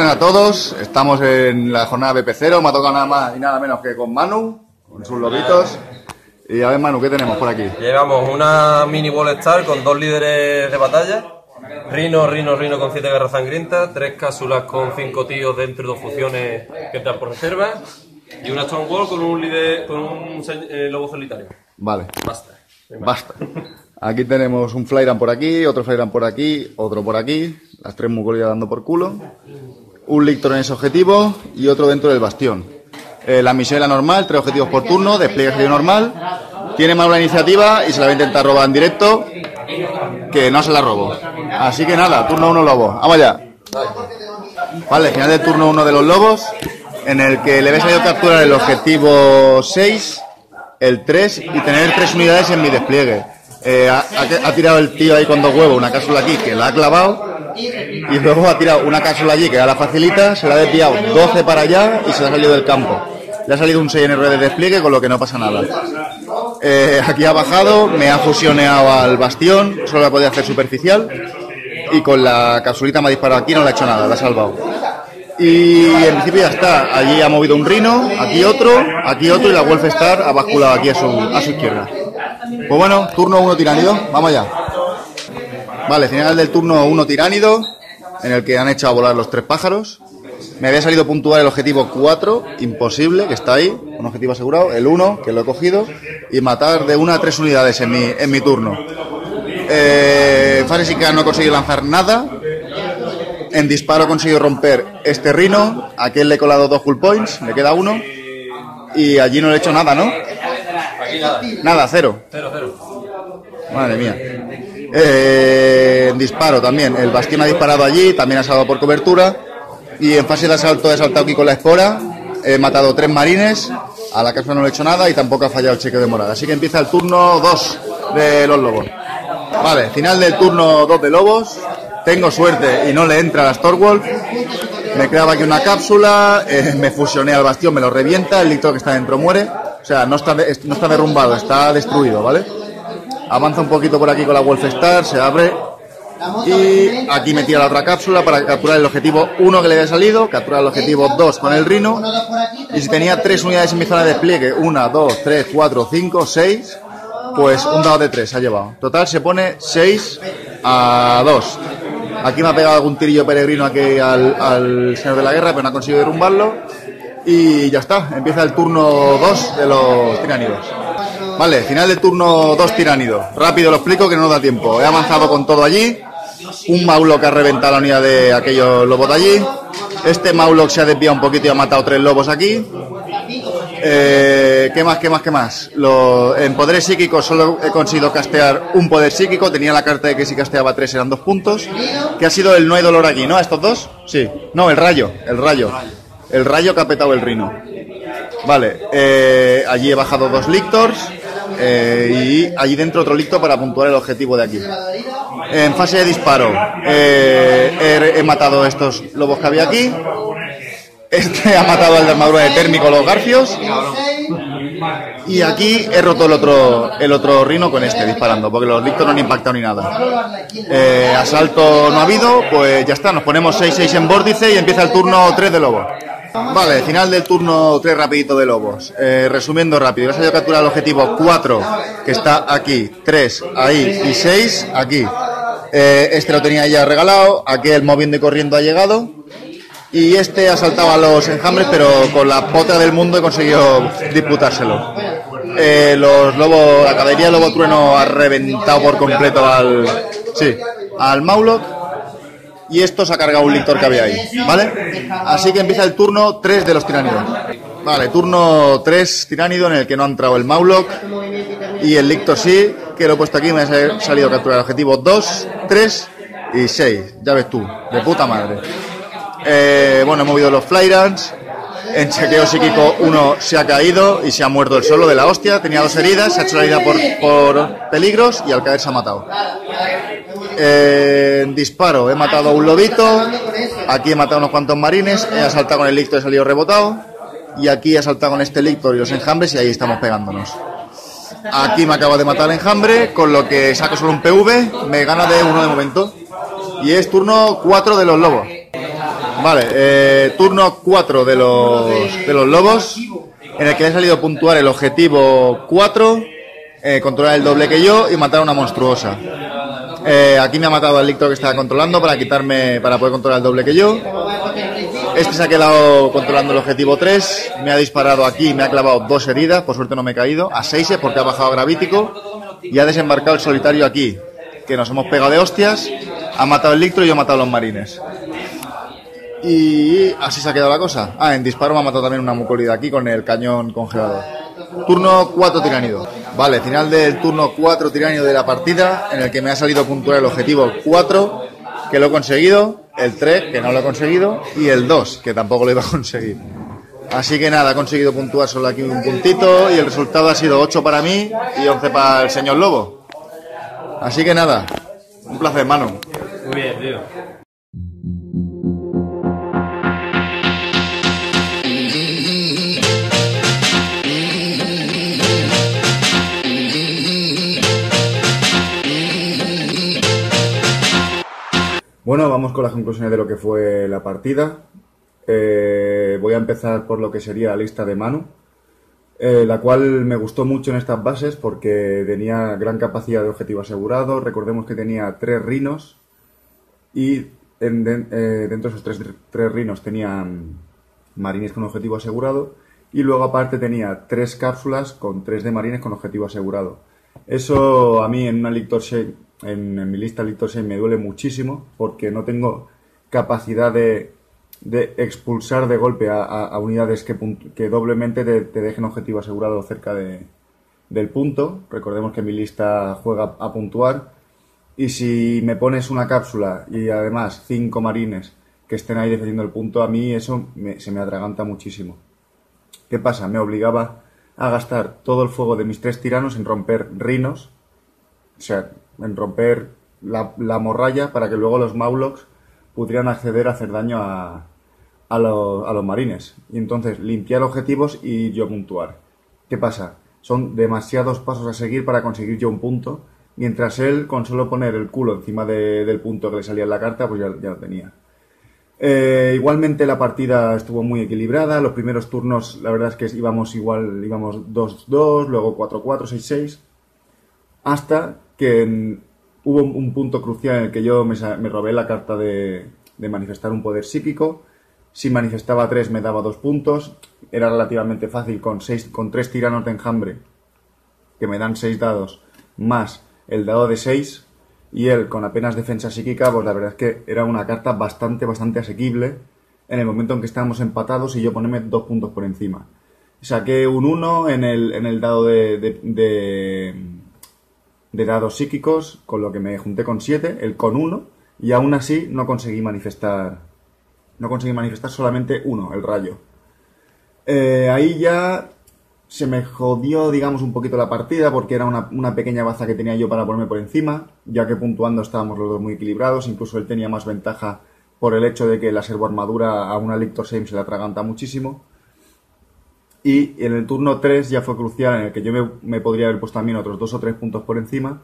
buenas a todos. Estamos en la jornada BP0. Me ha tocado nada más y nada menos que con Manu, con sus lobitos. Y a ver, Manu, ¿qué tenemos por aquí? Llevamos una mini Wall Star con 2 líderes de batalla. Rino con 7 garras sangrientas, 3 cápsulas con 5 tíos dentro de 2 fusiones que están por reserva. Y una Stonewall con un líder, con un lobo solitario. Vale. Basta. Aquí tenemos un Flyran por aquí, otro Flyran por aquí, otro por aquí. Las 3 Mugolias dando por culo. Un Lictor en ese objetivo y otro dentro del bastión. La misión es la normal, 3 objetivos por turno, despliegue serio normal. Tiene mala iniciativa y se la va a intentar robar en directo. Que no se la robo. Así que nada, turno 1 lobo. Vamos allá. Vale, final del turno 1 de los lobos, en el que le había salido capturar el objetivo 6, el 3 y tener 3 unidades en mi despliegue. Ha tirado el tío ahí con 2 huevos, una cápsula aquí que la ha clavado. Y luego ha tirado una cápsula allí que ya la facilita, se la ha desviado 12 para allá y se la ha salido del campo. Le ha salido un 6 en R de despliegue, con lo que no pasa nada. Aquí ha bajado, me ha fusioneado al bastión, solo la podía hacer superficial. Y con la capsulita me ha disparado aquí, no le ha hecho nada, la ha salvado. Y en principio ya está, allí ha movido un Rhino, aquí otro y la Wolf Star ha basculado aquí a su izquierda. Pues bueno, turno 1 tiránido, vamos allá. Vale, final del turno 1 tiránido, en el que han echado a volar los 3 pájaros. Me había salido puntuar el objetivo 4, imposible, que está ahí, un objetivo asegurado, el 1, que lo he cogido, y matar de 1 a 3 unidades en mi turno. Fásica no he conseguido lanzar nada. En disparo he conseguido romper este Rhino, a aquel le he colado 2 hull points, le queda 1, y allí no le he hecho nada, ¿no? Aquí nada. Nada, 0. 0. Madre mía. En disparo también, el bastión ha disparado allí, también ha salvado por cobertura. Y en fase de asalto he saltado aquí con la espora, he matado 3 marines, a la cápsula no le he hecho nada y tampoco ha fallado el cheque de morada. Así que empieza el turno 2 de los lobos. Vale, final del turno 2 de lobos. Tengo suerte y no le entra a la Stormwolf. Me creaba aquí una cápsula, me fusioné al bastión, me lo revienta, el Lictor que está dentro muere. O sea, no está derrumbado, está destruido, ¿vale? Avanza un poquito por aquí con la Wolf Star, se abre. Y aquí me tira la otra cápsula para capturar el objetivo 1 que le había salido, capturar el objetivo 2 con el Rhino. Y si tenía 3 unidades en mi zona de despliegue, 1, 2, 3, 4, 5, 6, pues un dado de 3 ha llevado. Total se pone 6 a 2. Aquí me ha pegado algún tirillo peregrino aquí al señor de la guerra, pero no ha conseguido derrumbarlo. Y ya está, empieza el turno 2 de los tiránidos. Vale, final del turno 2 tiránidos. Rápido lo explico que no nos da tiempo. He avanzado con todo allí. Un Mauloc ha reventado la unidad de aquellos lobos de allí. Este Mauloc se ha desviado un poquito y ha matado 3 lobos aquí. ¿Qué más? En poderes psíquicos solo he conseguido castear un poder psíquico. Tenía la carta de que si casteaba 3 eran 2 puntos. Que ha sido el no hay dolor aquí, ¿no? ¿A estos 2? Sí. No, el rayo. El rayo que ha petado el Rhino. Vale, allí he bajado 2 Lictors. Y allí dentro otro Lictor para puntuar el objetivo de aquí. En fase de disparo he matado estos lobos que había aquí. Este ha matado al de armadura de térmico, los garfios. Y aquí he roto el otro Rhino con este disparando, porque los Lictors no han impactado ni nada. Asalto no ha habido, pues ya está, nos ponemos 6-6 en vórtice y empieza el turno 3 de lobos. Vale, final del turno 3 rapidito de lobos. Resumiendo rápido, he salido a capturar el objetivo 4, que está aquí, 3 ahí y 6 aquí. Este lo tenía ya regalado, aquel moviendo y corriendo ha llegado. Y este ha saltado a los enjambres, pero con la potra del mundo he conseguido disputárselo. Los lobos, la caballería de Lobo Trueno ha reventado por completo al Mauloc. Y esto se ha cargado un Lictor que había ahí, ¿vale? Así que empieza el turno 3 de los tiránidos. Vale, turno 3 tiránido en el que no ha entrado el Mauloc. Y el Lictor sí, que lo he puesto aquí, me ha salido a capturar el objetivo 2, 3 y 6. Ya ves tú, de puta madre. Bueno, he movido los Flyrans. En chequeo psíquico uno se ha caído y se ha muerto el solo de la hostia. Tenía 2 heridas, se ha hecho la herida por peligros y al caer se ha matado. En disparo he matado a un lobito. Aquí he matado a unos cuantos marines. He asaltado con el Lictor y he salido rebotado. Y aquí he asaltado con este Lictor y los enjambres y ahí estamos pegándonos. Aquí me acaba de matar el enjambre, con lo que saco solo un PV. Me gana de 1 de momento. Y es turno 4 de los lobos. Vale, turno 4 de los lobos, en el que he salido a puntuar el objetivo 4, controlar el doble que yo y matar a una monstruosa. Aquí me ha matado al Lictor que estaba controlando para poder controlar el doble que yo. Este se ha quedado controlando el objetivo 3, me ha disparado aquí, me ha clavado 2 heridas, por suerte no me he caído, a 6 porque ha bajado gravítico, y ha desembarcado el solitario aquí, que nos hemos pegado de hostias, ha matado el Lictor y yo he matado a los marines. Y así se ha quedado la cosa. En disparo me ha matado también una mucolida aquí con el cañón congelador. Turno 4 tiránido. Vale, final del turno 4 tiránido de la partida, en el que me ha salido puntuar el objetivo 4, que lo he conseguido, el 3, que no lo he conseguido, y el 2, que tampoco lo iba a conseguir. Así que nada, he conseguido puntuar solo aquí un puntito, y el resultado ha sido 8 para mí y 11 para el señor Lobo. Así que nada, un placer, Manu. Muy bien, tío. Bueno, vamos con las conclusiones de lo que fue la partida. Voy a empezar por lo que sería la lista de Manu, la cual me gustó mucho en estas bases porque tenía gran capacidad de objetivo asegurado. Recordemos que tenía 3 rinos y dentro de esos 3 rinos tenían marines con objetivo asegurado, y luego aparte tenía 3 cápsulas con 3 de marines con objetivo asegurado. Eso a mí en una Lictor Shame, en mi lista Lictor Shame, me duele muchísimo porque no tengo capacidad de expulsar de golpe a unidades que doblemente te dejen objetivo asegurado cerca del punto. Recordemos que mi lista juega a puntuar, y si me pones una cápsula y además 5 marines que estén ahí defendiendo el punto, a mí eso se me atraganta muchísimo. ¿Qué pasa? Me obligaba a gastar todo el fuego de mis 3 tiranos en romper rinos, o sea, en romper la morralla para que luego los Maulocs pudieran acceder a hacer daño a los marines. Y entonces limpiar objetivos y yo puntuar. ¿Qué pasa? Son demasiados pasos a seguir para conseguir yo un punto, mientras él, con solo poner el culo encima del punto que le salía en la carta, pues ya lo tenía. Igualmente la partida estuvo muy equilibrada. Los primeros turnos, la verdad es que íbamos 2-2, luego 4-4, 6-6, hasta que hubo un punto crucial en el que yo me robé la carta de manifestar un poder psíquico. Si manifestaba 3 me daba 2 puntos. Era relativamente fácil con 3 tiranos de enjambre, que me dan 6 dados, más el dado de 6, y él con apenas defensa psíquica, pues la verdad es que era una carta bastante asequible en el momento en que estábamos empatados y yo ponerme 2 puntos por encima. Saqué un 1 en el dado de dados psíquicos, con lo que me junté con 7, el con 1, y aún así no conseguí manifestar solamente 1, el rayo. Ahí ya se me jodió, digamos, un poquito la partida, porque era una pequeña baza que tenía yo para ponerme por encima, ya que puntuando estábamos los dos muy equilibrados. Incluso él tenía más ventaja por el hecho de que la servoarmadura a una Lictor Shame se le atraganta muchísimo. Y en el turno 3 ya fue crucial, en el que yo me podría haber puesto también otros 2 o 3 puntos por encima.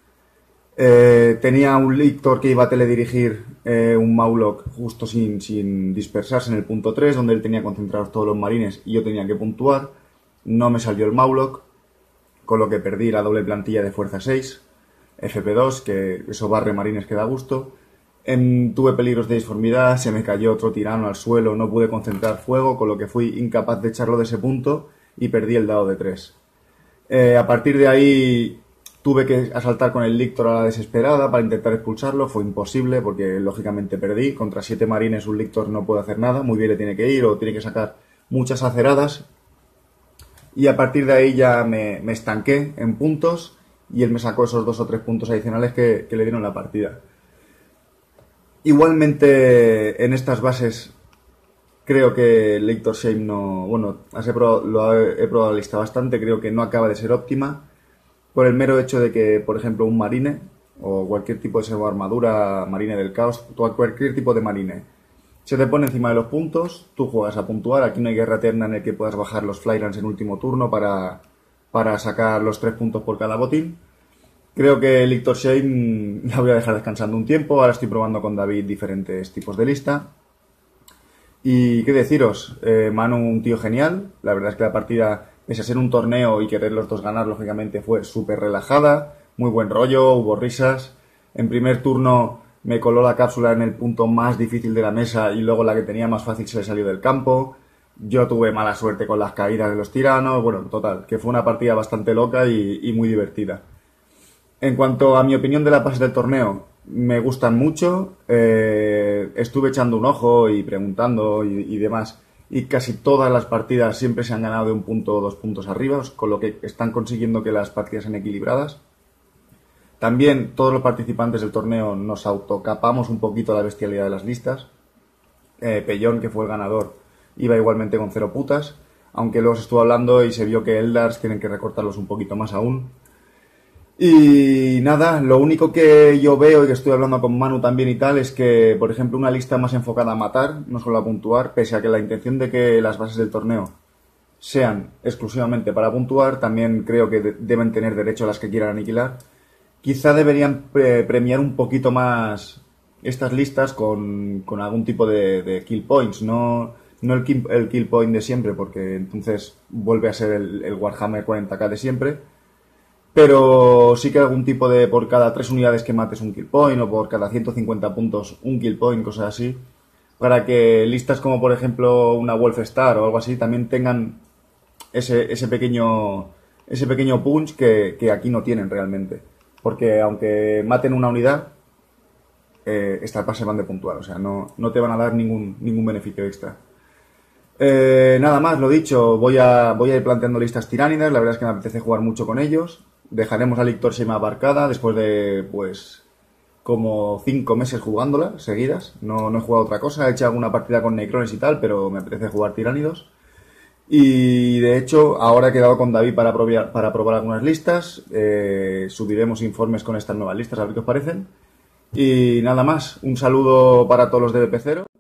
Tenía un Lictor que iba a teledirigir un Mauloc justo sin dispersarse en el punto 3, donde él tenía concentrados todos los marines y yo tenía que puntuar. No me salió el Mauloc, con lo que perdí la doble plantilla de fuerza 6, FP2, que eso barre marines que da gusto. Tuve peligros de disformidad, se me cayó otro tirano al suelo, no pude concentrar fuego, con lo que fui incapaz de echarlo de ese punto y perdí el dado de 3. A partir de ahí tuve que asaltar con el Lictor a la desesperada para intentar expulsarlo. Fue imposible porque lógicamente perdí. Contra 7 marines un Lictor no puede hacer nada, muy bien le tiene que ir o tiene que sacar muchas aceradas. Y a partir de ahí ya me estanqué en puntos y él me sacó esos 2 o 3 puntos adicionales que le dieron la partida. Igualmente en estas bases creo que Lictor Shame no... Bueno, he probado la lista bastante, creo que no acaba de ser óptima por el mero hecho de que, por ejemplo, un marine o cualquier tipo de servoarmadura, marine del caos, cualquier tipo de marine, se te pone encima de los puntos, tú juegas a puntuar. Aquí no hay guerra eterna en el que puedas bajar los Flylands en último turno para sacar los 3 puntos por cada botín. Creo que Lictor Shame la voy a dejar descansando un tiempo. Ahora estoy probando con David diferentes tipos de lista. Y qué deciros, Manu un tío genial, la verdad es que la partida, pese a ser un torneo y querer los dos ganar, lógicamente fue súper relajada, muy buen rollo, hubo risas. En primer turno me coló la cápsula en el punto más difícil de la mesa y luego la que tenía más fácil se le salió del campo. Yo tuve mala suerte con las caídas de los tiranos, bueno, total, que fue una partida bastante loca y muy divertida. En cuanto a mi opinión de las bases del torneo, me gustan mucho. Estuve echando un ojo y preguntando y demás. Y casi todas las partidas siempre se han ganado de un punto o 2 puntos arriba, con lo que están consiguiendo que las partidas sean equilibradas. También todos los participantes del torneo nos autocapamos un poquito la bestialidad de las listas. Pellón, que fue el ganador, iba igualmente con 0 putas. Aunque luego se estuvo hablando y se vio que Eldars tienen que recortarlos un poquito más aún. Y nada, lo único que yo veo y que estoy hablando con Manu también y tal es que, por ejemplo, una lista más enfocada a matar, no solo a puntuar, pese a que la intención de que las bases del torneo sean exclusivamente para puntuar, también creo que deben tener derecho a las que quieran aniquilar. Quizá deberían premiar un poquito más estas listas con algún tipo de kill points, no el kill point de siempre, porque entonces vuelve a ser el Warhammer 40k de siempre. Pero sí que algún tipo de por cada 3 unidades que mates un kill point o por cada 150 puntos un kill point, cosas así, para que listas como por ejemplo una Wolf Star o algo así también tengan ese pequeño punch que aquí no tienen realmente. Porque aunque maten una unidad, estas bases van de puntual, o sea, no te van a dar ningún beneficio extra. Nada más, lo dicho, voy a ir planteando listas tiránidas, la verdad es que me apetece jugar mucho con ellos. Dejaremos a Lictor semi-abarcada después de, pues, como 5 meses jugándola seguidas. No he jugado otra cosa, he hecho alguna partida con Necrones y tal, pero me apetece jugar tiránidos. Y de hecho, ahora he quedado con David para probar algunas listas. Subiremos informes con estas nuevas listas, a ver qué os parecen. Y nada más, un saludo para todos los de BP0.